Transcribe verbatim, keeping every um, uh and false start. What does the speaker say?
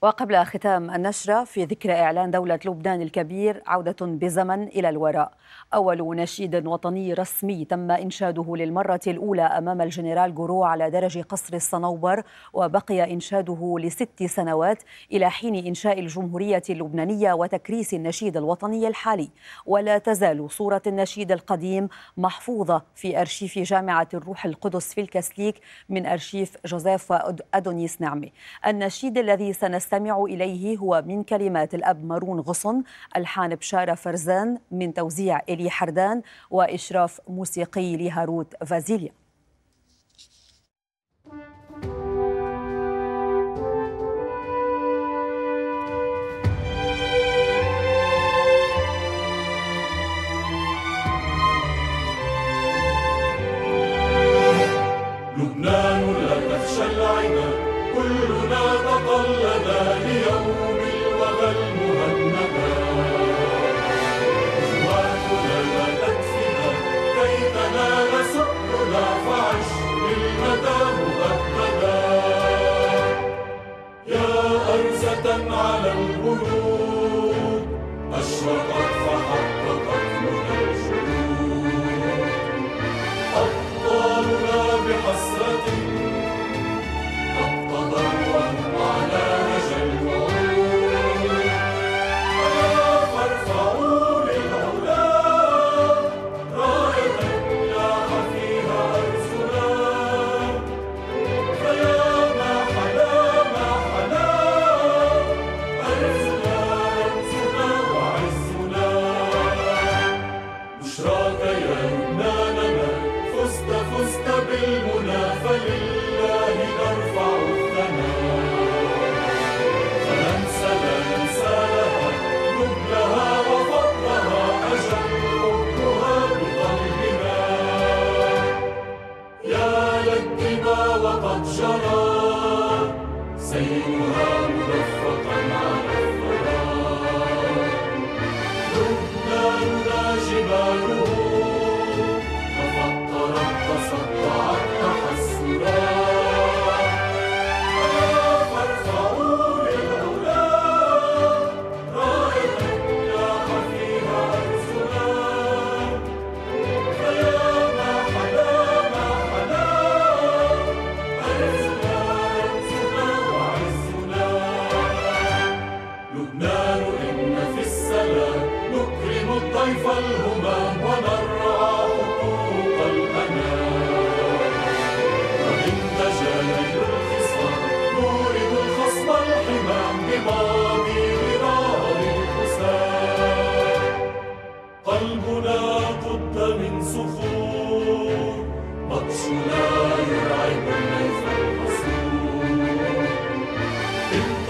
وقبل ختام النشرة، في ذكرى إعلان دولة لبنان الكبير عودة بزمن إلى الوراء، أول نشيد وطني رسمي تم إنشاده للمرة الأولى أمام الجنرال جورو على درج قصر الصنوبر، وبقي إنشاده لست سنوات إلى حين إنشاء الجمهورية اللبنانية وتكريس النشيد الوطني الحالي. ولا تزال صورة النشيد القديم محفوظة في أرشيف جامعة الروح القدس في الكسليك من أرشيف جوزيف أدونيس نعمة. النشيد الذي سنستمع إليه هو من كلمات الأب مارون غصن، ألحان بشارة فرزان، من توزيع إلي حردان، وإشراف موسيقي لهاروت فازيليا. لبنان لا تخشى العدا، كلنا تطلنا ليوم الوغى المهندا. أخواتنا لا تكفنا كي تنال سؤلنا، فعش للمدى مؤبدا. يا أرزة على الورود أشرقت فحققت منى الجنود. أبطالنا بحسرة وهم على نجا الوعود. ألا فارفعوا للعلا راية لاح فيها أرزنا. فيا ما حلا ما حلا أرزنا رمزنا وعزنا. بشراك يا لبناننا، فزت فزت بالمنى، فلله نرفع وقد جرى سيرها مرفقا على الثرى. لبناننا جباله تفطرت تصدعت تحسرا. ألا فارفعوا للعلا راية لاح فيها أرزنا. فيا ما حلا ما حلا أرزنا رمزنا وعزنا. لبنان إن في السلام نكرم الضيف الهمام، ونرعى حقوق الأنام. ومن دجاجل الخصام نورد الخصم الحمام، بماضي غرار الحسام. قلبنا قد من صخور، بطشنا يرعب النيف المصور.